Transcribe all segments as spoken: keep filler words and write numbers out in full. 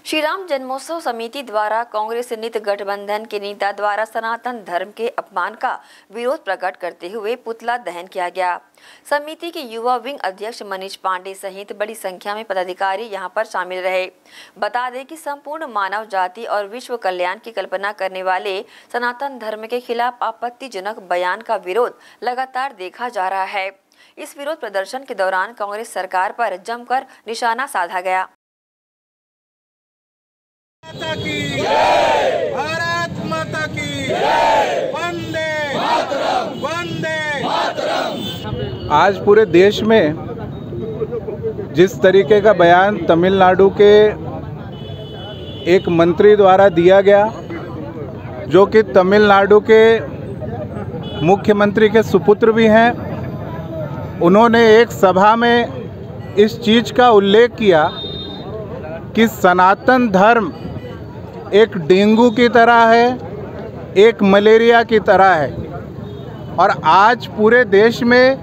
श्री राम जन्मोत्सव समिति द्वारा कांग्रेस नित गठबंधन के नेता द्वारा सनातन धर्म के अपमान का विरोध प्रकट करते हुए पुतला दहन किया गया। समिति के युवा विंग अध्यक्ष मनीष पांडे सहित बड़ी संख्या में पदाधिकारी यहां पर शामिल रहे। बता दें कि संपूर्ण मानव जाति और विश्व कल्याण की कल्पना करने वाले सनातन धर्म के खिलाफ आपत्तिजनक बयान का विरोध लगातार देखा जा रहा है। इस विरोध प्रदर्शन के दौरान कांग्रेस सरकार पर जमकर निशाना साधा गया। माता की जय, भारत माता की जय, वंदे मातरम, वंदे मातरम। आज पूरे देश में जिस तरीके का बयान तमिलनाडु के एक मंत्री द्वारा दिया गया, जो कि तमिलनाडु के मुख्यमंत्री के सुपुत्र भी हैं, उन्होंने एक सभा में इस चीज़ का उल्लेख किया कि सनातन धर्म एक डेंगू की तरह है, एक मलेरिया की तरह है। और आज पूरे देश में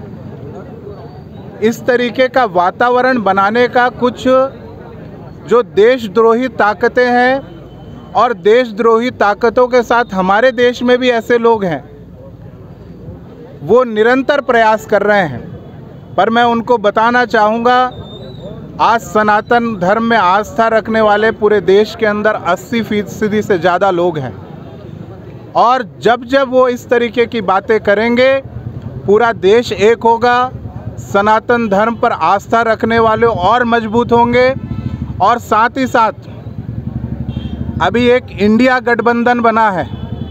इस तरीके का वातावरण बनाने का कुछ जो देशद्रोही ताकतें हैं, और देशद्रोही ताकतों के साथ हमारे देश में भी ऐसे लोग हैं, वो निरंतर प्रयास कर रहे हैं। पर मैं उनको बताना चाहूँगा, आज सनातन धर्म में आस्था रखने वाले पूरे देश के अंदर अस्सी फीसदी से ज़्यादा लोग हैं, और जब जब वो इस तरीके की बातें करेंगे पूरा देश एक होगा। सनातन धर्म पर आस्था रखने वाले और मजबूत होंगे। और साथ ही साथ अभी एक इंडिया गठबंधन बना है,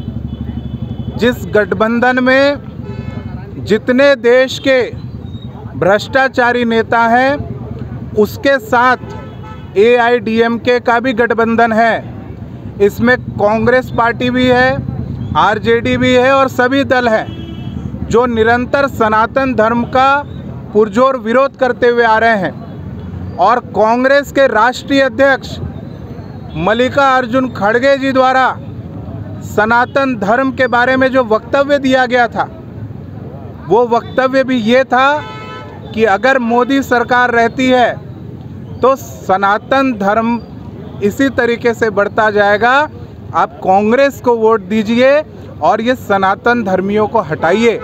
जिस गठबंधन में जितने देश के भ्रष्टाचारी नेता हैं, उसके साथ ए आई डी एम के का भी गठबंधन है। इसमें कांग्रेस पार्टी भी है, आर जे डी भी है, और सभी दल हैं जो निरंतर सनातन धर्म का पुरजोर विरोध करते हुए आ रहे हैं। और कांग्रेस के राष्ट्रीय अध्यक्ष मल्लिकार्जुन खड़गे जी द्वारा सनातन धर्म के बारे में जो वक्तव्य दिया गया था, वो वक्तव्य भी ये था कि अगर मोदी सरकार रहती है तो सनातन धर्म इसी तरीके से बढ़ता जाएगा। आप कांग्रेस को वोट दीजिए और ये सनातन धर्मियों को हटाइए।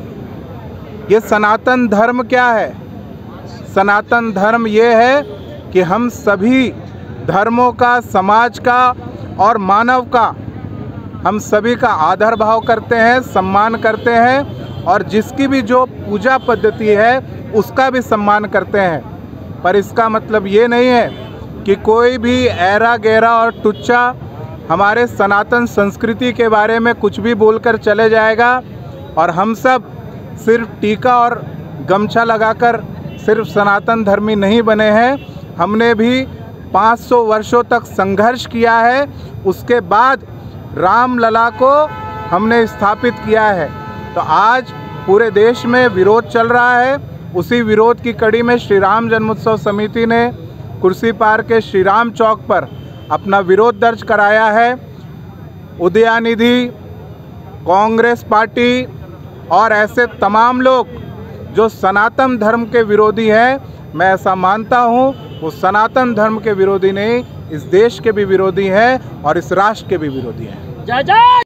ये सनातन धर्म क्या है? सनातन धर्म ये है कि हम सभी धर्मों का, समाज का और मानव का, हम सभी का आदर भाव करते हैं, सम्मान करते हैं, और जिसकी भी जो पूजा पद्धति है उसका भी सम्मान करते हैं। पर इसका मतलब ये नहीं है कि कोई भी ऐरा गहरा और टुच्चा हमारे सनातन संस्कृति के बारे में कुछ भी बोलकर चले जाएगा। और हम सब सिर्फ टीका और गमछा लगाकर सिर्फ सनातन धर्मी नहीं बने हैं, हमने भी पाँच सौ वर्षों तक संघर्ष किया है। उसके बाद रामलला को हमने स्थापित किया है। तो आज पूरे देश में विरोध चल रहा है। उसी विरोध की कड़ी में श्री राम जन्मोत्सव समिति ने कुर्सी पार के श्री राम चौक पर अपना विरोध दर्ज कराया है। उदयनिधि, कांग्रेस पार्टी और ऐसे तमाम लोग जो सनातन धर्म के विरोधी हैं, मैं ऐसा मानता हूं, वो सनातन धर्म के विरोधी नहीं, इस देश के भी विरोधी हैं और इस राष्ट्र के भी विरोधी हैं। जय जय।